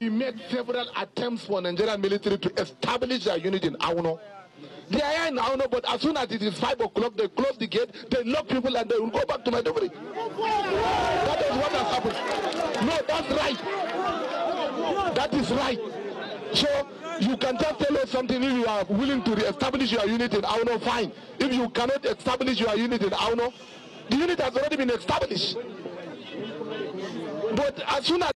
We made several attempts for Nigerian military to establish their unit in Auno. They are here in Auno, but as soon as it is 5 o'clock, they close the gate, they lock people, and they will go back to Maiduguri. That is what has happened. No, that's right. That is right. So you can just tell us something. If you are willing to re-establish your unit in Auno, fine. If you cannot establish your unit in Auno, the unit has already been established. But as soon as